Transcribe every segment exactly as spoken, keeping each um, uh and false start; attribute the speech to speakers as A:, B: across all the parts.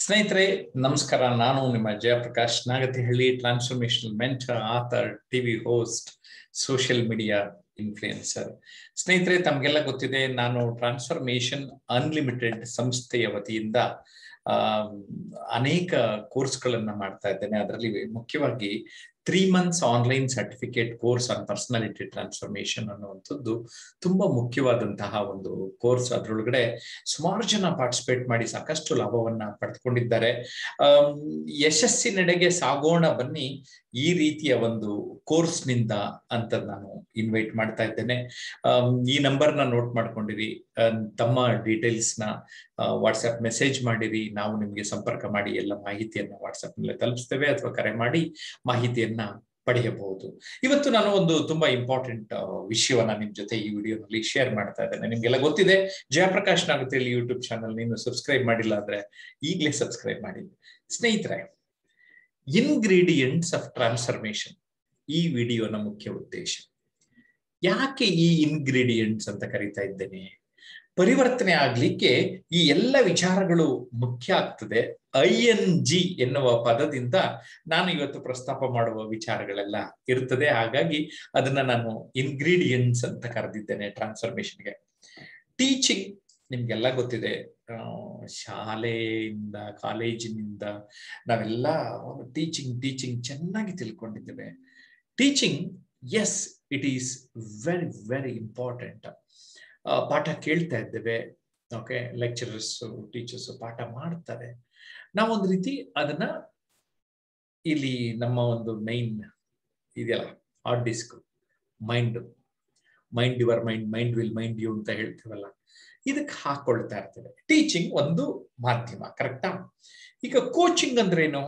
A: ಸ್ನೇಹಿತರೆ ನಮಸ್ಕಾರ. ನಾನು ನಿಮ್ಮ Jayaprakash, Nagathihalli, transformational mentor, author, TV host, social media influencer. ಸ್ನೇಹಿತರೆ, ತಮಗೆಲ್ಲ ಗೊತ್ತಿದೆ, ನಾನು ಟ್ರಾನ್ಸ್ಫಾರ್ಮೇಶನ್ ಅನ್ಲಿಮಿಟೆಡ್ ಸಂಸ್ಥೆಯ ವತಿಯಿಂದ ಆ ಅನೇಕ ಕೋರ್ಸ್ಗಳನ್ನ ಮಾಡ್ತಾ ಇದ್ದೇನೆ. ಅದರಲ್ಲಿ ಮುಖ್ಯವಾಗಿ three months online certificate course on personality transformation ಅನ್ನುವಂಥದ್ದು ತುಂಬಾ ಮುಖ್ಯವಾದಂತಹ ಒಂದು ಕೋರ್ಸ್. ಅದರೊಳಗಡೆ ಸುಮಾರು ಜನ ಪಾರ್ಟಿಸಿಪೇಟ್ ಮಾಡಿ ಸಾಕಷ್ಟು ಲಾಭವನ್ನ ಪಡೆದುಕೊಂಡಿದ್ದಾರೆ. ಅಹ್ ಯಶಸ್ಸಿನೆಡೆಗೆ ಸಾಗೋಣ ಬನ್ನಿ ಈ ರೀತಿಯ ಒಂದು ಕೋರ್ಸ್ನಿಂದ ಅಂತ ನಾನು ಇನ್ವೈಟ್ ಮಾಡ್ತಾ ಇದ್ದೇನೆ. ಅಹ್ ಈ ನಂಬರ್ನ ನೋಟ್ ಮಾಡ್ಕೊಂಡಿರಿ, ತಮ್ಮ ಡೀಟೇಲ್ಸ್ನ ವಾಟ್ಸ್ಆಪ್ ಮೆಸೇಜ್ ಮಾಡಿರಿ, ನಾವು ನಿಮಗೆ ಸಂಪರ್ಕ ಮಾಡಿ ಎಲ್ಲ ಮಾಹಿತಿಯನ್ನ ವಾಟ್ಸ್ಆಪ್ ನಲ್ಲಿ ತಲುಪಿಸ್ತೇವೆ, ಅಥವಾ ಕರೆ ಮಾಡಿ ಮಾಹಿತಿಯನ್ನ ಪಡೆಯಬಹುದು. ಇವತ್ತು ನಾನು ಒಂದು ತುಂಬಾ ಇಂಪಾರ್ಟೆಂಟ್ ವಿಷಯವನ್ನ ನಿಮ್ ಜೊತೆ ಈ ವಿಡಿಯೋನಲ್ಲಿ ಶೇರ್ ಮಾಡ್ತಾ ಇದ್ದೇನೆ. ನಿಮ್ಗೆಲ್ಲ ಗೊತ್ತಿದೆ, ಜಯಪ್ರಕಾಶ್ ನಾಗತಿಹಳ್ಳಿ ಯೂಟ್ಯೂಬ್ ಚಾನಲ್ ನೀನು ಸಬ್ಸ್ಕ್ರೈಬ್ ಮಾಡಿಲ್ಲ ಅಂದ್ರೆ ಈಗಲೇ ಸಬ್ಸ್ಕ್ರೈಬ್ ಮಾಡಿ. ಸ್ನೇಹಿತರೆ, ಇನ್ಗ್ರೀಡಿಯೆಂಟ್ಸ್ ಆಫ್ ಟ್ರಾನ್ಸ್ಫಾರ್ಮೇಶನ್ ಈ ವಿಡಿಯೋನ ಮುಖ್ಯ ಉದ್ದೇಶ. ಯಾಕೆ ಈ ಇನ್ಗ್ರೀಡಿಯೆಂಟ್ಸ್ ಅಂತ ಕರೀತಾ ಇದ್ದೇನೆ? ಪರಿವರ್ತನೆ ಆಗ್ಲಿಕ್ಕೆ ಈ ಎಲ್ಲ ವಿಚಾರಗಳು ಮುಖ್ಯ ಆಗ್ತದೆ. ಐ ಎನ್ ಜಿ ಎನ್ನುವ ಪದದಿಂದ ನಾನು ಇವತ್ತು ಪ್ರಸ್ತಾಪ ಮಾಡುವ ವಿಚಾರಗಳೆಲ್ಲ ಇರ್ತದೆ. ಹಾಗಾಗಿ ಅದನ್ನ ನಾನು ಇನ್ಗ್ರೀಡಿಯೆಂಟ್ಸ್ ಅಂತ ಕರೆದಿದ್ದೇನೆ ಟ್ರಾನ್ಸ್ಫಾರ್ಮೇಶನ್ಗೆ. ಟೀಚಿಂಗ್ ನಿಮ್ಗೆಲ್ಲ ಗೊತ್ತಿದೆ, ಶಾಲೆಯಿಂದ ಕಾಲೇಜಿನಿಂದ ನಾವೆಲ್ಲ ಟೀಚಿಂಗ್ ಟೀಚಿಂಗ್ ಚೆನ್ನಾಗಿ ತಿಳ್ಕೊಂಡಿದ್ದೇವೆ. Teaching, yes, it is very very important. ಪಾಠ ಕೇಳ್ತಾ ಇದ್ದೇವೆ, ಓಕೆ, ಲೆಕ್ಚರರ್ಸ್ ಟೀಚರ್ಸ್ ಪಾಠ ಮಾಡ್ತಾರೆ. ನಾವೊಂದು ರೀತಿ ಅದನ್ನ ಇಲ್ಲಿ ನಮ್ಮ ಒಂದು ಮೈನ್ ಇದೆಯಲ್ಲ, hard disk, mind mind your mind, mind will mind you ಅಂತ ಹೇಳ್ತೀವಲ್ಲ, ಇದಕ್ಕೆ ಹಾಕೊಳ್ತಾ ಇರ್ತೇವೆ. ಟೀಚಿಂಗ್ ಒಂದು ಮಾಧ್ಯಮ, ಕರೆಕ್ಟಾ? ಈಗ ಕೋಚಿಂಗ್ ಅಂದ್ರೇನು?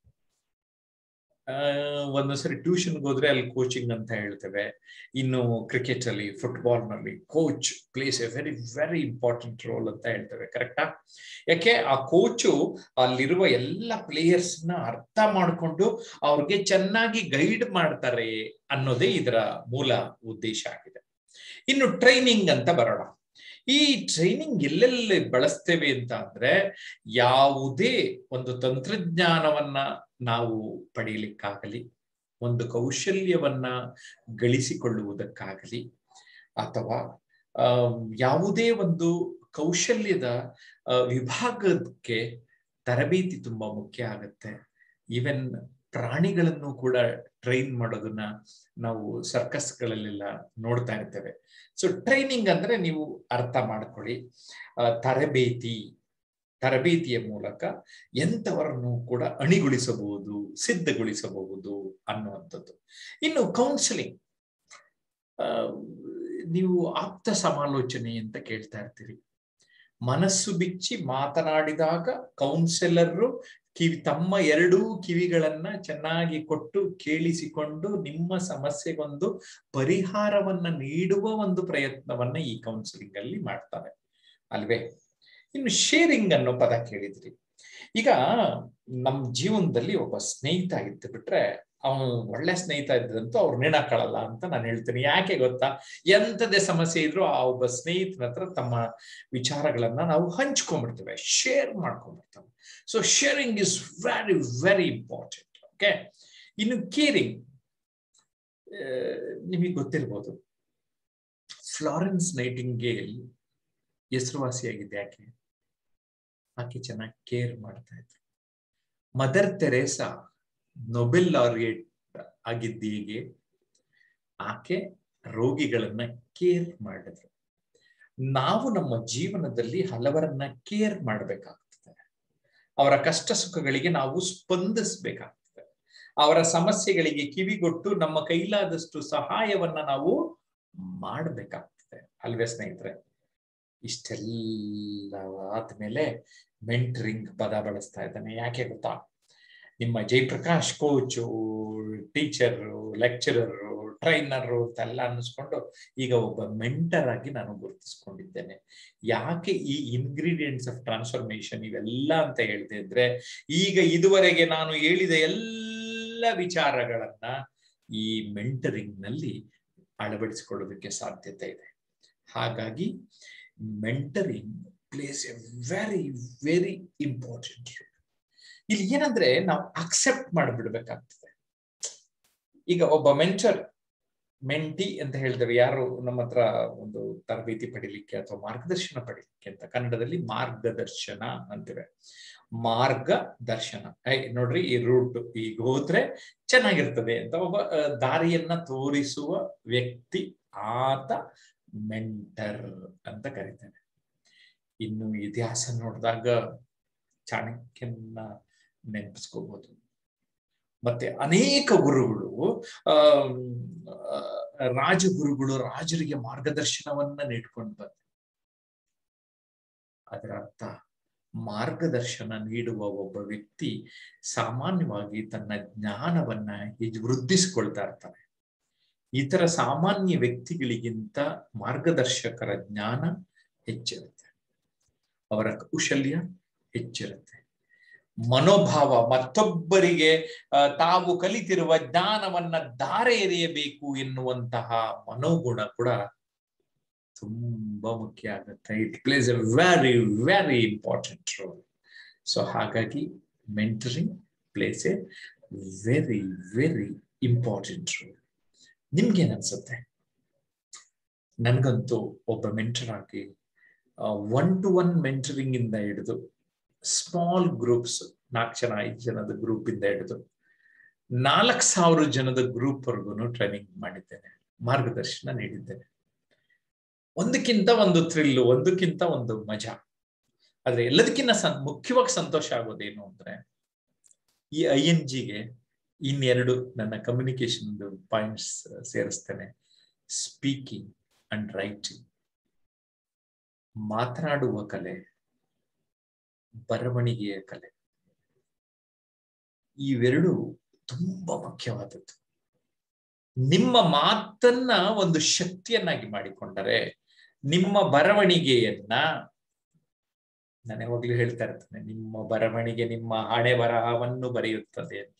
A: ಅಹ್ ಒಂದೊಂದ್ಸರಿ ಟ್ಯೂಷನ್ಗೆ ಹೋದ್ರೆ ಅಲ್ಲಿ ಕೋಚಿಂಗ್ ಅಂತ ಹೇಳ್ತೇವೆ. ಇನ್ನು ಕ್ರಿಕೆಟ್ ಅಲ್ಲಿ, ಫುಟ್ಬಾಲ್ ನಲ್ಲಿ coach plays a very very important role ಅಂತ ಹೇಳ್ತೇವೆ, ಕರೆಕ್ಟಾ? ಯಾಕೆ? ಆ ಕೋಚು ಅಲ್ಲಿರುವ ಎಲ್ಲ ಪ್ಲೇಯರ್ಸ್ ನ ಅರ್ಥ ಮಾಡಿಕೊಂಡು ಅವ್ರಿಗೆ ಚೆನ್ನಾಗಿ ಗೈಡ್ ಮಾಡ್ತಾರೆ ಅನ್ನೋದೇ ಇದರ ಮೂಲ ಉದ್ದೇಶ ಆಗಿದೆ. ಇನ್ನು ಟ್ರೈನಿಂಗ್ ಅಂತ ಬರೋಣ. ಈ ಟ್ರೈನಿಂಗ್ ಎಲ್ಲೆಲ್ಲಿ ಬಳಸ್ತೇವೆ ಅಂತ ಅಂದ್ರೆ, ಯಾವುದೇ ಒಂದು ತಂತ್ರಜ್ಞಾನವನ್ನ ನಾವು ಪಡೆಯಲಿಕ್ಕಾಗಲಿ, ಒಂದು ಕೌಶಲ್ಯವನ್ನ ಗಳಿಸಿಕೊಳ್ಳುವುದಕ್ಕಾಗಲಿ, ಅಥವಾ ಅಹ್ ಯಾವುದೇ ಒಂದು ಕೌಶಲ್ಯದ ವಿಭಾಗಕ್ಕೆ ತರಬೇತಿ ತುಂಬಾ ಮುಖ್ಯ ಆಗುತ್ತೆ. ಈವನ್ ಪ್ರಾಣಿಗಳನ್ನು ಕೂಡ ಟ್ರೈನ್ ಮಾಡೋದನ್ನ ನಾವು ಸರ್ಕಸ್ಗಳಲ್ಲೆಲ್ಲ ನೋಡ್ತಾ ಇರ್ತೇವೆ. ಸೊ ಟ್ರೈನಿಂಗ್ ಅಂದ್ರೆ ನೀವು ಅರ್ಥ ಮಾಡ್ಕೊಳ್ಳಿ, ತರಬೇತಿ ತರಬೇತಿಯ ಮೂಲಕ ಎಂಥವರನ್ನು ಕೂಡ ಅಣಿಗೊಳಿಸಬಹುದು, ಸಿದ್ಧಗೊಳಿಸಬಹುದು ಅನ್ನುವಂಥದ್ದು. ಇನ್ನು ಕೌನ್ಸಿಲಿಂಗ್, ನೀವು ಆಪ್ತ ಸಮಾಲೋಚನೆ ಅಂತ ಕೇಳ್ತಾ ಇರ್ತೀರಿ. ಮನಸ್ಸು ಬಿಚ್ಚಿ ಮಾತನಾಡಿದಾಗ ಕೌನ್ಸಿಲರ್ ಕಿವಿ ತಮ್ಮ ಎರಡೂ ಕಿವಿಗಳನ್ನ ಚೆನ್ನಾಗಿ ಕೊಟ್ಟು ಕೇಳಿಸಿಕೊಂಡು ನಿಮ್ಮ ಸಮಸ್ಯೆಗೊಂದು ಪರಿಹಾರವನ್ನ ನೀಡುವ ಒಂದು ಪ್ರಯತ್ನವನ್ನ ಈ ಕೌನ್ಸಿಲಿಂಗ್ ಅಲ್ಲಿ ಮಾಡ್ತಾರೆ, ಅಲ್ವೇ? ಇನ್ನು ಶೇರಿಂಗ್ ಅನ್ನೋ ಪದ ಕೇಳಿದ್ರಿ. ಈಗ ನಮ್ಮ ಜೀವನದಲ್ಲಿ ಒಬ್ಬ ಸ್ನೇಹಿತ ಇದ್ದು ಬಿಟ್ರೆ, ಅವನು ಒಳ್ಳೆ ಸ್ನೇಹಿತ ಇದ್ದಂತೂ ಅವ್ರು ನೆನಕೊಳ್ಳಲ್ಲ ಅಂತ ನಾನು ಹೇಳ್ತೀನಿ. ಯಾಕೆ ಗೊತ್ತಾ? ಎಂಥದೇ ಸಮಸ್ಯೆ ಇದ್ರು ಆ ಒಬ್ಬ ಸ್ನೇಹಿತನ ಹತ್ರ ತಮ್ಮ ವಿಚಾರಗಳನ್ನ ನಾವು ಹಂಚ್ಕೊಂಡ್ಬಿಡ್ತೇವೆ, ಶೇರ್ ಮಾಡ್ಕೊಂಡ್ಬಿಡ್ತೇವೆ. So sharing is very very important. Okay. ಇನ್ನು ಕೇರಿಂಗ್, ನಿಮಗೆ ಗೊತ್ತಿರ್ಬೋದು, ಫ್ಲಾರೆನ್ಸ್ ನೈಟಿಂಗೇಲ್ ಹೆಸರುವಾಸಿಯಾಗಿದೆ. ಯಾಕೆ? ಆಕೆ ಚೆನ್ನಾಗಿ ಕೇರ್ ಮಾಡ್ತಾ ಇದ್ರು. ಮದರ್ ತೆರೇಸಾ ನೊಬೆಲ್ ಲಾರಿಯೇಟ್ ಆಗಿದ್ದೀಗೆ ಆಕೆ ರೋಗಿಗಳನ್ನ ಕೇರ್ ಮಾಡಿದ್ರು. ನಾವು ನಮ್ಮ ಜೀವನದಲ್ಲಿ ಹಲವರನ್ನ ಕೇರ್ ಮಾಡಬೇಕಾಗ್ತದೆ. ಅವರ ಕಷ್ಟ ಸುಖಗಳಿಗೆ ನಾವು ಸ್ಪಂದಿಸಬೇಕಾಗ್ತದೆ. ಅವರ ಸಮಸ್ಯೆಗಳಿಗೆ ಕಿವಿಗೊಟ್ಟು ನಮ್ಮ ಕೈಲಾದಷ್ಟು ಸಹಾಯವನ್ನ ನಾವು ಮಾಡಬೇಕಾಗ್ತದೆ, ಅಲ್ವೇ ಸ್ನೇಹಿತರೆ? ಇಷ್ಟೆಲ್ಲ ಆದ್ಮೇಲೆ ಮೆಂಟರಿಂಗ್ ಪದ ಬಳಸ್ತಾ ಇದ್ದಾನೆ. ಯಾಕೆ ಗೊತ್ತಾ? ನಿಮ್ಮ Jayaprakash coach, teacher, lecturer, trainer ಅಂತೆಲ್ಲ ಅನ್ನಿಸ್ಕೊಂಡು ಈಗ ಒಬ್ಬ ಮೆಂಟರ್ ಆಗಿ ನಾನು ಗುರುತಿಸ್ಕೊಂಡಿದ್ದೇನೆ. ಯಾಕೆ ಈ ಇನ್ಗ್ರೀಡಿಯೆಂಟ್ಸ್ ಆಫ್ ಟ್ರಾನ್ಸ್ಫಾರ್ಮೇಶನ್ ಇವೆಲ್ಲ ಅಂತ ಹೇಳ್ದೆ ಅಂದ್ರೆ, ಈಗ ಇದುವರೆಗೆ ನಾನು ಹೇಳಿದ ಎಲ್ಲ ವಿಚಾರಗಳನ್ನ ಈ ಮೆಂಟರಿಂಗ್ ನಲ್ಲಿ ಅಳವಡಿಸಿಕೊಳ್ಳೋದಕ್ಕೆ ಸಾಧ್ಯತೆ ಇದೆ. ಹಾಗಾಗಿ mentoring plays a very very important role. ಇಲ್ಲಿ ಏನಂದ್ರೆ ನಾವು ಅಕ್ಸೆಪ್ಟ್ ಮಾಡಿಬಿಡ್ಬೇಕಾಗ್ತದೆ. ಈಗ ಒಬ್ಬ ಮೆಂಟರ್ ಮೆಂಟಿ ಅಂತ ಹೇಳಿದ್ರೆ ಯಾರು ನಮ್ಮ ಹತ್ರ ಒಂದು ತರಬೇತಿ ಪಡಿಲಿಕ್ಕೆ ಅಥವಾ ಮಾರ್ಗದರ್ಶನ ಪಡಿಲಿಕ್ಕೆ ಅಂತ, ಕನ್ನಡದಲ್ಲಿ ಮಾರ್ಗದರ್ಶನ ಅಂತಿವೆ. ಮಾರ್ಗದರ್ಶನ ಐ ನೋಡ್ರಿ, ಈ ರೂಟ್ ಈಗ ಹೋದ್ರೆ ಚೆನ್ನಾಗಿರ್ತದೆ ಅಂತ ಒಬ್ಬ ದಾರಿಯನ್ನ ತೋರಿಸುವ ವ್ಯಕ್ತಿ, ಆತ ಮೆಂಟರ್ ಅಂತ ಕರೀತಾನೆ. ಇನ್ನು ಇತಿಹಾಸ ನೋಡಿದಾಗ ಚಾಣಕ್ಯನ ನೆನಪಿಸ್ಕೋಬಹುದು. ಮತ್ತೆ ಅನೇಕ ಗುರುಗಳು, ಆ ರಾಜಗುರುಗಳು ರಾಜರಿಗೆ ಮಾರ್ಗದರ್ಶನವನ್ನ ನೀಡ್ಕೊಂಡು ಬಂದ. ಅದರ ಅರ್ಥ ಮಾರ್ಗದರ್ಶನ ನೀಡುವ ಒಬ್ಬ ವ್ಯಕ್ತಿ ಸಾಮಾನ್ಯವಾಗಿ ತನ್ನ ಜ್ಞಾನವನ್ನ ವೃದ್ಧಿಸಿಕೊಳ್ತಾ ಇರ್ತಾನೆ. ಇತರ ಸಾಮಾನ್ಯ ವ್ಯಕ್ತಿಗಳಿಗಿಂತ ಮಾರ್ಗದರ್ಶಕರ ಜ್ಞಾನ ಹೆಚ್ಚಿರುತ್ತೆ, ಅವರ ಕೌಶಲ್ಯ ಹೆಚ್ಚಿರುತ್ತೆ. ಮನೋಭಾವ, ಮತ್ತೊಬ್ಬರಿಗೆ ತಾವು ಕಲಿತಿರುವ ಜ್ಞಾನವನ್ನ ಧಾರೆ ಎರೆಯಬೇಕು ಎನ್ನುವಂತಹ ಮನೋಗುಣ ಕೂಡ ತುಂಬಾ ಮುಖ್ಯ ಆಗುತ್ತೆ. It plays a very very important role. So ಹಾಗಾಗಿ mentoring plays a very very important role. ನಿಮ್ಗೇನ್ ಅನ್ಸುತ್ತೆ? ನನ್ಗಂತೂ ಒಬ್ಬ ಮೆಂಟರ್ ಆಗಿ ಒನ್ ಟು ಒನ್ ಮೆಂಟರಿಂಗ್ ಇಂದ ಹಿಡಿದು ಸ್ಮಾಲ್ ಗ್ರೂಪ್ಸ್, ನಾಲ್ಕು ಜನ ಐದು ಜನದ ಗ್ರೂಪ್ ಇಂದ ಹಿಡಿದು ನಾಲ್ಕು ಸಾವಿರ ಜನದ ಗ್ರೂಪ್ ವರ್ಗು ಟ್ರೈನಿಂಗ್ ಮಾಡಿದ್ದೇನೆ, ಮಾರ್ಗದರ್ಶನ ನೀಡಿದ್ದೇನೆ. ಒಂದಕ್ಕಿಂತ ಒಂದು ಥ್ರಿಲ್ಲು, ಒಂದಕ್ಕಿಂತ ಒಂದು ಮಜಾ. ಆದ್ರೆ ಎಲ್ಲದಕ್ಕಿಂತ ಸಂ ಮುಖ್ಯವಾಗಿ ಸಂತೋಷ ಆಗೋದೇನು ಅಂದ್ರೆ, ಈ ಐ ಎನ್ ಜಿಗೆ ಇನ್ನೆರಡು ನನ್ನ ಕಮ್ಯುನಿಕೇಶನ್ ಪಾಯಿಂಟ್ಸ್ ಸೇರಿಸ್ತೇನೆ. ಸ್ಪೀಕಿಂಗ್ ಅಂಡ್ ರೈಟಿಂಗ್, ಮಾತನಾಡುವ ಕಲೆ, ಬರವಣಿಗೆಯ ಕಲೆ. ಇವೆರಡು ತುಂಬಾ ಮುಖ್ಯವಾದದ್ದು. ನಿಮ್ಮ ಮಾತನ್ನ ಒಂದು ಶಕ್ತಿಯನ್ನಾಗಿ ಮಾಡಿಕೊಂಡರೆ ನಿಮ್ಮ ಬರವಣಿಗೆಯನ್ನ, ನಾನು ಯಾವಾಗ್ಲೂ ಹೇಳ್ತಾ ಇರ್ತೇನೆ, ನಿಮ್ಮ ಬರವಣಿಗೆ ನಿಮ್ಮ ಹಣೆ ಬರಹವನ್ನು ಬರೆಯುತ್ತದೆ ಅಂತ.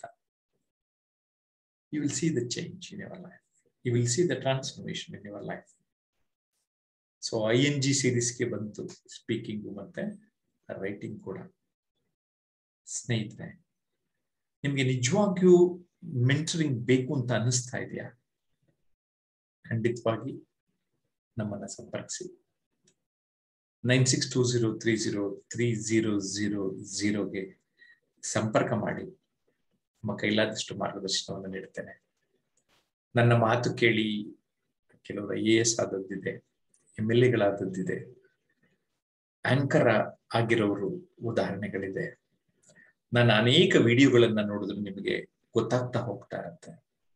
A: You will see the change in your life, you will see the transformation in your life. So I N G ಸೀರೀಸ್ಗೆ ಬಂತು ಸ್ಪೀಕಿಂಗು ಮತ್ತೆ ರೈಟಿಂಗ್ ಕೂಡ. ಸ್ನೇಹಿತರೆ, ನಿಮ್ಗೆ ನಿಜವಾಗಿಯೂ ಮೆಂಟರಿಂಗ್ ಬೇಕು ಅಂತ ಅನಿಸ್ತಾ ಇದೆಯಾ? ಖಂಡಿತವಾಗಿ ನಮ್ಮನ್ನ ಸಂಪರ್ಕಿಸಿ. Nine six two zero three zero three zero zero ಜೀರೋಗೆ ಸಂಪರ್ಕ ಮಾಡಿ ನಮ್ಮ ಕೈಲಾದಷ್ಟು ಮಾರ್ಗದರ್ಶನವನ್ನು ನೀಡುತ್ತೇನೆ. ನನ್ನ ಮಾತು ಕೇಳಿ ಕೆಲವರು ಐ ಎ ಎಸ್ ಆದದ್ದಿದೆ, ಎಮ್ ಎಲ್ ಎಗಳಾದದ್ದಿದೆ, ಆಂಕರ್ ಆಗಿರೋರು ಉದಾಹರಣೆಗಳಿದೆ. ನಾನು ಅನೇಕ ವಿಡಿಯೋಗಳನ್ನ ನೋಡಿದ್ರೆ ನಿಮಗೆ ಗೊತ್ತಾಗ್ತಾ ಹೋಗ್ತಾ ಇರುತ್ತೆ.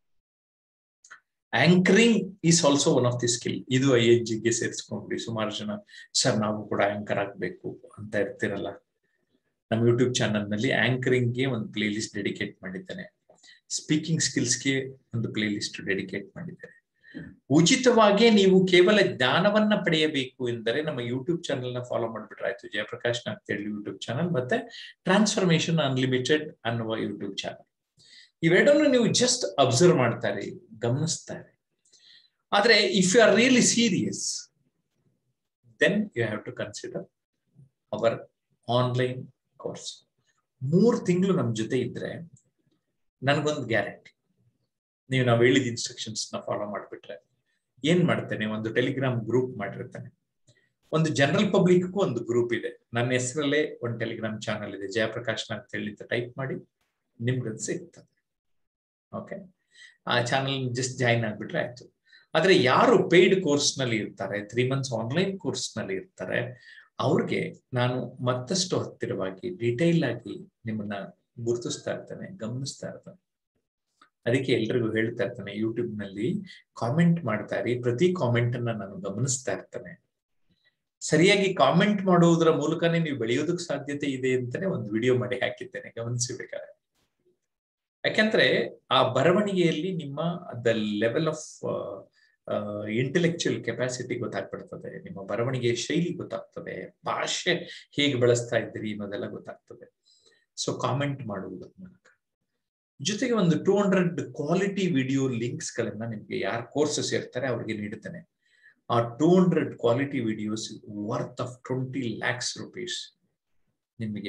A: Anchoring is also one of the skill. ಇದು ಐ ಎನ್ ಜಿಗೆ ಸೇರಿಸ್ಕೊಂಡ್ರಿ. ಸುಮಾರು ಜನ ಸರ್ ನಾವು ಕೂಡ ಆಂಕರ್ ಆಗ್ಬೇಕು ಅಂತ ಇರ್ತಿರಲ್ಲ. ನಮ್ಮ ಯೂಟ್ಯೂಬ್ ಚಾನಲ್ ನಲ್ಲಿ ಆಂಕರಿಂಗ್ಗೆ ಒಂದು ಪ್ಲೇ ಲಿಸ್ಟ್ ಡೆಡಿಕೇಟ್ ಮಾಡಿದ್ದೇನೆ, ಸ್ಪೀಕಿಂಗ್ ಸ್ಕಿಲ್ಸ್ಗೆ ಒಂದು ಪ್ಲೇ ಲಿಸ್ಟ್ ಡೆಡಿಕೇಟ್ ಮಾಡಿದ್ದೇನೆ. ಉಚಿತವಾಗಿ ನೀವು ಕೇವಲ ಜ್ಞಾನವನ್ನ ಪಡೆಯಬೇಕು ಎಂದರೆ ನಮ್ಮ ಯೂಟ್ಯೂಬ್ ಚಾನೆಲ್ ನ ಫಾಲೋ ಮಾಡ್ಬಿಟ್ರೆ ಆಯ್ತು. ಜಯಪ್ರಕಾಶ್ ನಾಗ್ತಿಹಳ್ಳಿ ಯೂಟ್ಯೂಬ್ ಚಾನಲ್ ಮತ್ತೆ ಟ್ರಾನ್ಸ್ಫಾರ್ಮೇಶನ್ ಅನ್ಲಿಮಿಟೆಡ್ ಅನ್ನುವ ಯೂಟ್ಯೂಬ್ ಚಾನಲ್. ಇವೆರಡನ್ನು ನೀವು ಜಸ್ಟ್ ಅಬ್ಸರ್ವ್ ಮಾಡ್ತಾರೆ, ಗಮನಿಸ್ತಾರೆ. ಆದ್ರೆ if you are really serious, then you have to consider our online course. ಮೂರು ತಿಂಗಳು ನಮ್ಮ ಜೊತೆ ಇದ್ರೆ ನನ್ಗೊಂದು ಗ್ಯಾರಂಟಿ, ನೀವು ನಾವು ಹೇಳಿದ ಇನ್ಸ್ಟ್ರಕ್ಷನ್ಸ್ ನ ಫಾಲೋ ಮಾಡ್ಬಿಟ್ರೆ ಏನ್ ಮಾಡ್ತೇನೆ, ಒಂದು ಟೆಲಿಗ್ರಾಮ್ ಗ್ರೂಪ್ ಮಾಡಿರ್ತಾನೆ. ಒಂದು ಜನರಲ್ ಪಬ್ಲಿಕ್ಗೂ ಒಂದು ಗ್ರೂಪ್ ಇದೆ. ನನ್ನ ಹೆಸರಲ್ಲೇ ಒಂದು ಟೆಲಿಗ್ರಾಮ್ ಚಾನಲ್ ಇದೆ, ಜಯಪ್ರಕಾಶ್ ನಾಗ್ತಿಹಳ್ಳಿ ಅಂತ ಟೈಪ್ ಮಾಡಿ ನಿಮ್ಗದು ಸಿಗ್ತದೆ. ಓಕೆ, ಆ ಚಾನಲ್ ಜಸ್ಟ್ ಜಾಯಿನ್ ಆಗ್ಬಿಟ್ರೆ ಆಯ್ತು. ಆದ್ರೆ ಯಾರು ಪೇಯ್ಡ್ ಕೋರ್ಸ್ ನಲ್ಲಿ ಇರ್ತಾರೆ, ತ್ರೀ ಮಂತ್ಸ್ ಆನ್ಲೈನ್ ಕೋರ್ಸ್ ನಲ್ಲಿ ಇರ್ತಾರೆ, ಅವ್ರಿಗೆ ನಾನು ಮತ್ತಷ್ಟು ಹತ್ತಿರವಾಗಿ ಡೀಟೇಲ್ ಆಗಿ ನಿಮ್ಮನ್ನ ಗುರುತಿಸ್ತಾ ಇರ್ತೇನೆ, ಗಮನಿಸ್ತಾ ಇರ್ತೇನೆ. ಅದಕ್ಕೆ ಎಲ್ರಿಗೂ ಹೇಳ್ತಾ ಇರ್ತೇನೆ, ಯೂಟ್ಯೂಬ್ ನಲ್ಲಿ ಕಾಮೆಂಟ್ ಮಾಡ್ತಾ ಇರಿ. ಪ್ರತಿ ಕಾಮೆಂಟ್ ಅನ್ನ ನಾನು ಗಮನಿಸ್ತಾ ಇರ್ತೇನೆ. ಸರಿಯಾಗಿ ಕಾಮೆಂಟ್ ಮಾಡುವುದರ ಮೂಲಕನೇ ನೀವು ಬೆಳೆಯೋದಕ್ಕೆ ಸಾಧ್ಯತೆ ಇದೆ ಅಂತಾನೆ ಒಂದು ವಿಡಿಯೋ ಮಾಡಿ ಹಾಕಿದ್ದೇನೆ, ಗಮನಿಸಬೇಕಾದ್ರೆ. ಯಾಕೆಂದ್ರೆ ಆ ಬರವಣಿಗೆಯಲ್ಲಿ ನಿಮ್ಮ the level of intellectual capacity ಗೊತ್ತಾಗ್ಬಿಡ್ತದೆ, ನಿಮ್ಮ ಬರವಣಿಗೆಯ ಶೈಲಿ ಗೊತ್ತಾಗ್ತದೆ, ಭಾಷೆ ಹೇಗೆ ಬಳಸ್ತಾ ಇದ್ದೀರಿ ಅನ್ನೋದೆಲ್ಲ ಗೊತ್ತಾಗ್ತದೆ. ಸೊ ಕಾಮೆಂಟ್ ಮಾಡುವುದರ ಮೂಲಕ, ಜೊತೆಗೆ ಒಂದು two hundred quality video links ಗಳನ್ನ ನಿಮ್ಗೆ ಯಾರು ಕೋರ್ಸಸ್ ಇರ್ತಾರೆ ಅವ್ರಿಗೆ ನೀಡುತ್ತೇನೆ. ಆ two hundred quality videos worth of twenty lakhs rupees ನಿಮಗೆ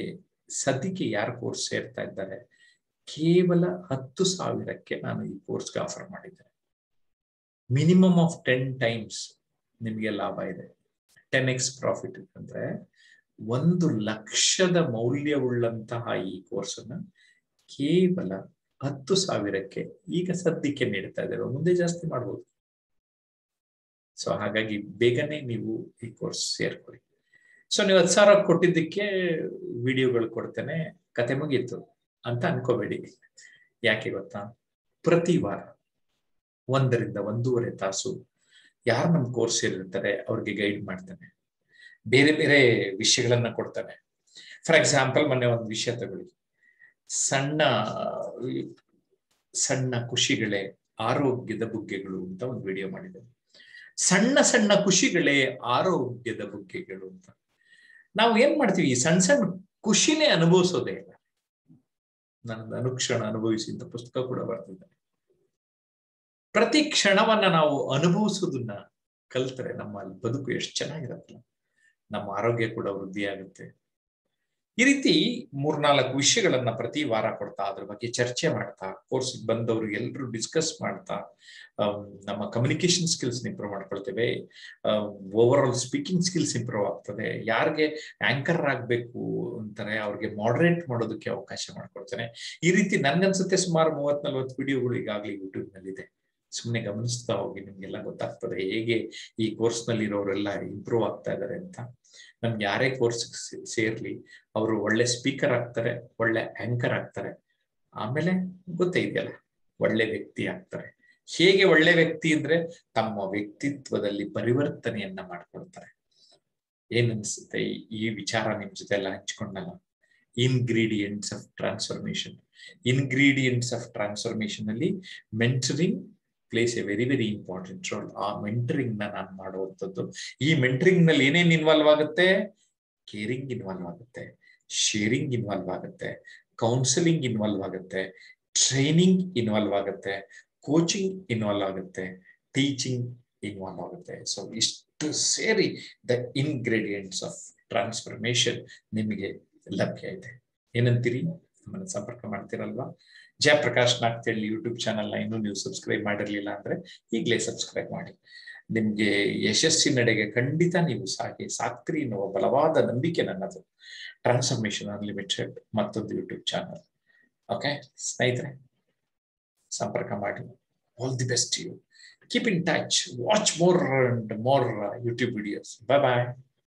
A: ಸದ್ಯಕ್ಕೆ ಯಾರು ಕೋರ್ಸ್ ಸೇರ್ತಾ ಇದ್ದಾರೆ, ಕೇವಲ ಹತ್ತು ಸಾವಿರಕ್ಕೆ ನಾನು ಈ ಕೋರ್ಸ್ಗೆ ಆಫರ್ ಮಾಡಿದ್ದೇನೆ. ಮಿನಿಮಮ್ ಆಫ್ ಟೆನ್ ಟೈಮ್ಸ್ ನಿಮಗೆ ಲಾಭ ಇದೆ. ಟೆನ್ ಎಕ್ಸ್ ಪ್ರಾಫಿಟ್ ಅಂದ್ರೆ ಒಂದು ಲಕ್ಷದ ಮೌಲ್ಯವುಳ್ಳಂತಹ ಈ ಕೋರ್ಸನ್ನ ಕೇವಲ ಹತ್ತು ಸಾವಿರಕ್ಕೆ ಈಗ ಸದ್ಯಕ್ಕೆ ನೀಡ್ತಾ ಇದ್ದೇವೆ. ಮುಂದೆ ಜಾಸ್ತಿ ಮಾಡ್ಬೋದು. ಸೊ ಹಾಗಾಗಿ ಬೇಗನೆ ನೀವು ಈ ಕೋರ್ಸ್ ಸೇರ್ಕೊಳ್ಳಿ. ಸೊ ನೀವು ಹತ್ತು ಸಾವಿರ ಕೊಟ್ಟಿದ್ದಕ್ಕೆ ವಿಡಿಯೋಗಳು ಕೊಡ್ತೇನೆ, ಕತೆ ಮುಗೀತು ಅಂತ ಅನ್ಕೋಬೇಡಿ. ಯಾಕೆ ಗೊತ್ತಾ, ಪ್ರತಿ ವಾರ ಒಂದರಿಂದ ಒಂದೂವರೆ ತಾಸು ಯಾರು ನಮ್ಮ ಕೋರ್ಸ್ ಸೇರಿರ್ತಾರೆ ಅವ್ರಿಗೆ ಗೈಡ್ ಮಾಡ್ತಾನೆ, ಬೇರೆ ಬೇರೆ ವಿಷಯಗಳನ್ನ ಕೊಡ್ತಾನೆ. ಫಾರ್ ಎಕ್ಸಾಂಪಲ್, ಮೊನ್ನೆ ಒಂದು ವಿಷಯ ತಗೊಳ್ಳಿ, ಸಣ್ಣ ಸಣ್ಣ ಖುಷಿಗಳೇ ಆರೋಗ್ಯದ ಬುಗ್ಗೆಗಳು ಅಂತ ಒಂದು ವಿಡಿಯೋ ಮಾಡಿದೆ. ಸಣ್ಣ ಸಣ್ಣ ಖುಷಿಗಳೇ ಆರೋಗ್ಯದ ಬುಗ್ಗೆಗಳು ಅಂತ. ನಾವು ಏನ್ ಮಾಡ್ತೀವಿ, ಈ ಸಣ್ಣ ಸಣ್ಣ ಖುಷಿನೇ ಅನುಭವಿಸೋದೇ ಇಲ್ಲ. ನನ್ನ ಅನುಕ್ಷಣ ಅನುಭವಿಸಿ ಅಂತ ಪುಸ್ತಕ ಕೂಡ ಬರ್ತಿದ್ದಾರೆ. ಪ್ರತಿ ಕ್ಷಣವನ್ನ ನಾವು ಅನುಭವಿಸೋದನ್ನ ಕಲ್ತರೆ ನಮ್ಮ ಬದುಕು ಎಷ್ಟು ಚೆನ್ನಾಗಿರತ್ತಲ್ಲ, ನಮ್ಮ ಆರೋಗ್ಯ ಕೂಡ ವೃದ್ಧಿ ಆಗುತ್ತೆ. ಈ ರೀತಿ ಮೂರ್ನಾಲ್ಕು ವಿಷಯಗಳನ್ನ ಪ್ರತಿ ವಾರ ಕೊಡ್ತಾ, ಅದ್ರ ಬಗ್ಗೆ ಚರ್ಚೆ ಮಾಡ್ತಾ, ಕೋರ್ಸ್ ಬಂದವರು ಎಲ್ಲರೂ ಡಿಸ್ಕಸ್ ಮಾಡ್ತಾ ನಮ್ಮ ಕಮ್ಯುನಿಕೇಶನ್ ಸ್ಕಿಲ್ಸ್ ಇಂಪ್ರೂವ್ ಮಾಡ್ಕೊಳ್ತೇವೆ. Overall speaking skills improve ಆಗ್ತದೆ. ಯಾರಿಗೆ ಆಂಕರ್ ಆಗ್ಬೇಕು ಅಂತಾರೆ ಅವ್ರಿಗೆ ಮಾಡರೇಟ್ ಮಾಡೋದಕ್ಕೆ ಅವಕಾಶ ಮಾಡ್ಕೊಳ್ತೇನೆ. ಈ ರೀತಿ ನನ್ಗನ್ಸುತ್ತೆ ಸುಮಾರು ಮೂವತ್ ನಲ್ವತ್ತು ವಿಡಿಯೋಗಳು ಈಗಾಗಲೇ ಯೂಟ್ಯೂಬ್ ನಲ್ಲಿ ಇದೆ. ಸುಮ್ಮನೆ ಗಮನಿಸ್ತಾ ಹೋಗಿ, ನಿಮ್ಗೆಲ್ಲ ಗೊತ್ತಾಗ್ತದೆ ಹೇಗೆ ಈ ಕೋರ್ಸ್ ನಲ್ಲಿ ಇರೋರೆಲ್ಲ ಇಂಪ್ರೂವ್ ಆಗ್ತಾ ಇದ್ದಾರೆ ಅಂತ. ನಮ್ಗೆ ಯಾರೇ ಕೋರ್ಸ್ ಸೇರ್ಲಿ ಅವರು ಒಳ್ಳೆ ಸ್ಪೀಕರ್ ಆಗ್ತಾರೆ, ಒಳ್ಳೆ ಆಂಕರ್ ಆಗ್ತಾರೆ, ಆಮೇಲೆ ಗೊತ್ತೇ ಇದೆಯಲ್ಲ ಒಳ್ಳೆ ವ್ಯಕ್ತಿ ಆಗ್ತಾರೆ. ಹೇಗೆ ಒಳ್ಳೆ ವ್ಯಕ್ತಿ ಅಂದ್ರೆ ತಮ್ಮ ವ್ಯಕ್ತಿತ್ವದಲ್ಲಿ ಪರಿವರ್ತನೆಯನ್ನ ಮಾಡ್ಕೊಳ್ತಾರೆ. ಏನನ್ಸುತ್ತೆ ಈ ವಿಚಾರ ನಿಮ್ ಜೊತೆ ಎಲ್ಲ ಹಂಚ್ಕೊಂಡಲ್ಲ? Ingredients of transformation. Ingredients of transformation ಅಲ್ಲಿ mentoring plays a very very important role. ಆ ಮೆಂಟರಿಂಗ್ ನ ನಾನು ಮಾಡುವಂಥದ್ದು. ಈ ಮೆಂಟರಿಂಗ್ ನಲ್ಲಿ ಏನೇನ್ ಇನ್ವಾಲ್ವ್ ಆಗುತ್ತೆ? ಕೇರಿಂಗ್ ಇನ್ವಾಲ್ವ್ ಆಗುತ್ತೆ, ಶೇರಿಂಗ್ ಇನ್ವಾಲ್ವ್ ಆಗುತ್ತೆ, ಕೌನ್ಸಿಲಿಂಗ್ ಇನ್ವಾಲ್ವ್ ಆಗುತ್ತೆ, ಟ್ರೈನಿಂಗ್ ಇನ್ವಾಲ್ವ್ ಆಗುತ್ತೆ, ಕೋಚಿಂಗ್ ಇನ್ವಾಲ್ವ್ ಆಗುತ್ತೆ, ಟೀಚಿಂಗ್ ಇನ್ವಾಲ್ವ್ ಆಗುತ್ತೆ. ಸೊ ಇಷ್ಟು ಸೇರಿ ದ ಇನ್ಗ್ರೀಡಿಯೆಂಟ್ಸ್ ಆಫ್ ಟ್ರಾನ್ಸ್ಫಾರ್ಮೇಶನ್ ನಿಮಗೆ ಲಭ್ಯ ಇದೆ. ಏನಂತೀರಿ? ನಮ್ಮನ್ನು ಸಂಪರ್ಕ ಮಾಡ್ತೀರಲ್ವಾ? ಜಯಪ್ರಕಾಶ್ ನಾಗ್ತಿಹಳ್ಳಿ ಯೂಟ್ಯೂಬ್ ಚಾನಲ್ನ ಇನ್ನೂ ನೀವು ಸಬ್ಸ್ಕ್ರೈಬ್ ಮಾಡಿರ್ಲಿಲ್ಲ ಅಂದ್ರೆ ಈಗಲೇ ಸಬ್ಸ್ಕ್ರೈಬ್ ಮಾಡಿ. ನಿಮ್ಗೆ ಯಶಸ್ಸಿನೆಡೆಗೆ ಖಂಡಿತ ನೀವು ಸಾಗಿ ಸಾಕ್ತಿರಿ ಎನ್ನುವ ಬಲವಾದ ನಂಬಿಕೆ ನನ್ನದು. ಟ್ರಾನ್ಸ್ಫಾರ್ಮೇಶನ್ ಅನ್ಲಿಮಿಟೆಡ್ ಮತ್ತೊಂದು ಯೂಟ್ಯೂಬ್ ಚಾನಲ್. ಓಕೆ ಸ್ನೇಹಿತರೆ, ಸಂಪರ್ಕ ಮಾಡಿ. All the best you. Keep in touch. Watch more and more YouTube videos. Bye bye.